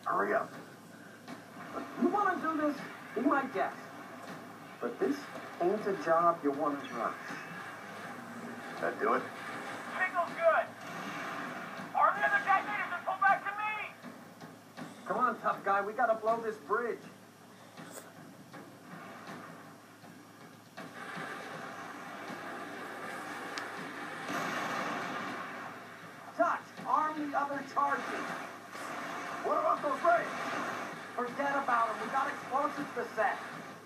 Hurry up. You want to do this? Be my guest. But this ain't a job you want to rush. That do it? Signal's good. Are the other detonators and pull back to me? Come on, tough guy. We got to blow this bridge. Touch, arm the other charges. What about those rays? Forget about them. We got explosives to set.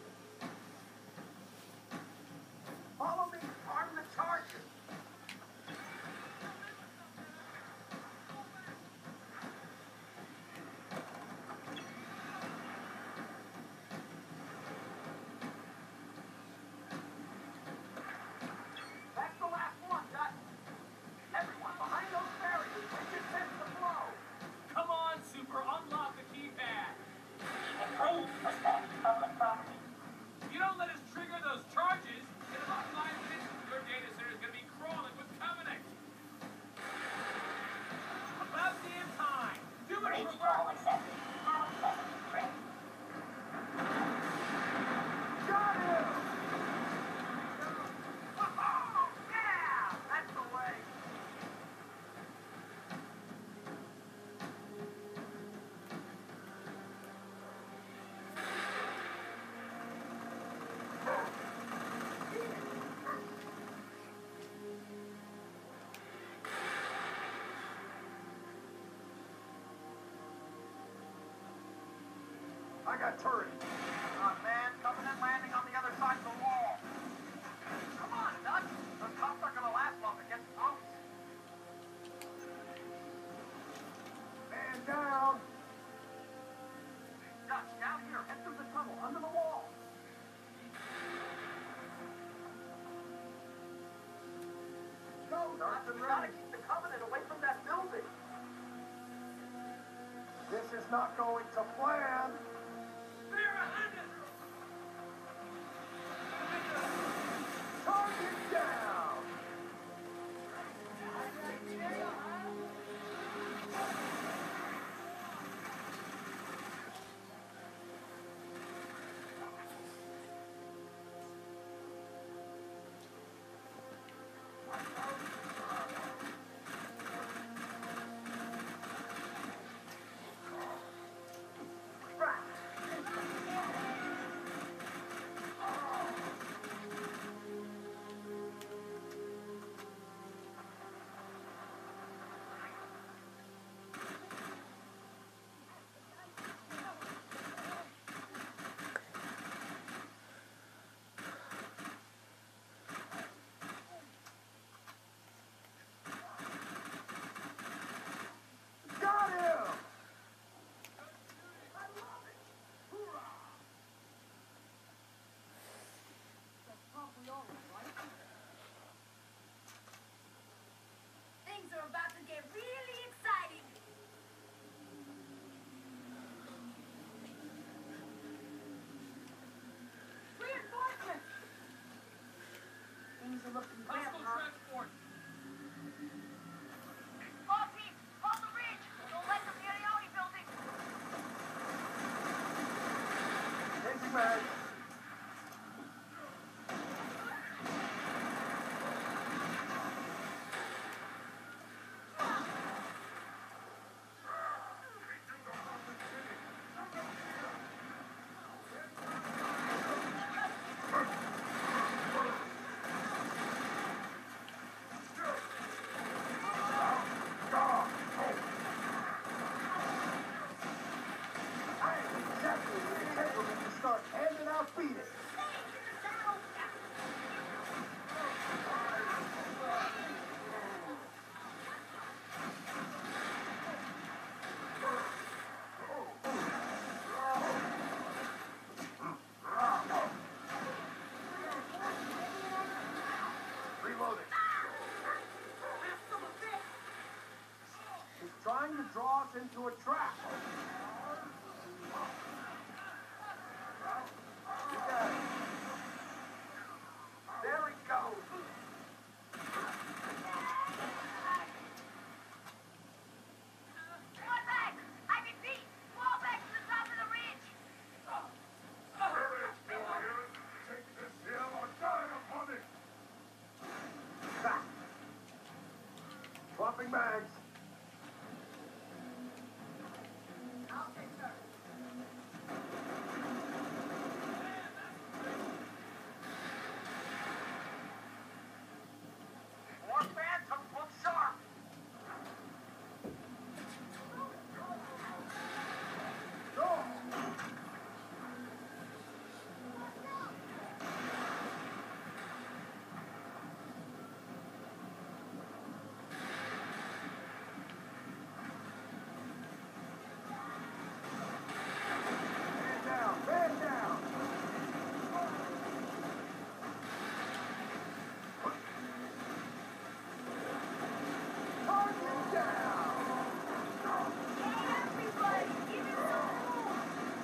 Follow me. Arm the charges. That's the last one, Dutch. Everyone behind those barriers. We can sense the flow. Come on, Super, unlock the keypad. If you don't let us trigger those charges, in about 5 minutes, your data center is going to be crawling with Covenant. About damn time. Do it for work. Got him! Oh, yeah! That's the way. I got turret. Man, Covenant landing on the other side of the wall. Come on, Dutch. Those cops aren't gonna last long against Odst. Man down. Dutch, down here. Head through the tunnel, under the wall. Go, Dutch, we gotta keep the Covenant away from that building. This is not going to plan. Target down. Got him. I love it. Hoorah. That's probably all right. Things are about to get really exciting. Reinforcements. Things are looking bad, Hostile huh? transport. All teams, hold the ridge. Don't let them near the Audi building. Easy, man. Start handing out Phoenix. Reloading. He's trying to draw us into a trap. You got it. There he goes. One back. I repeat, fall Changing mags. I'll take her. More phantoms, look sharp. Go! Man down! Man down! Target down! Hey, everybody, give me some room.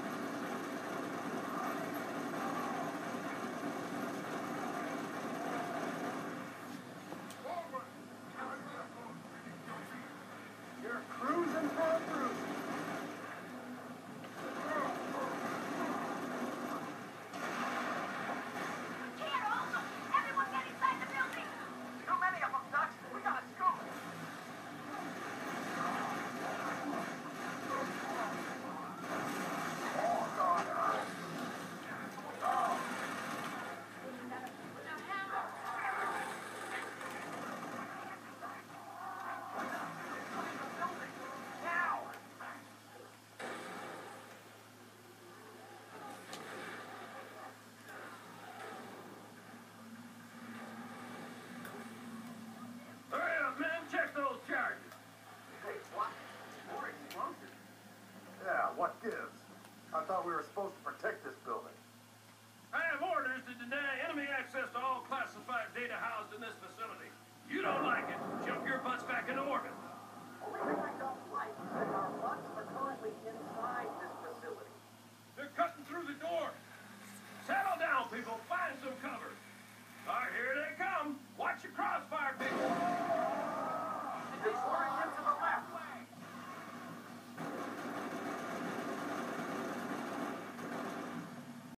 You're cruising for a cruise. Here, also, everyone get inside the building. Too many of them, Dutch. We gotta scoot. Now! Hurry up, man. Check those charges. Hey, what? More explosives. Yeah, what gives? I thought we were supposed to protect this building. I have orders to deny enemy access to all classified data housed in this facility. You don't like it, jump your butts back into orbit. Only thing I don't like is that our butts are currently inside this facility. They're cutting through the door. Settle down, people. Fire!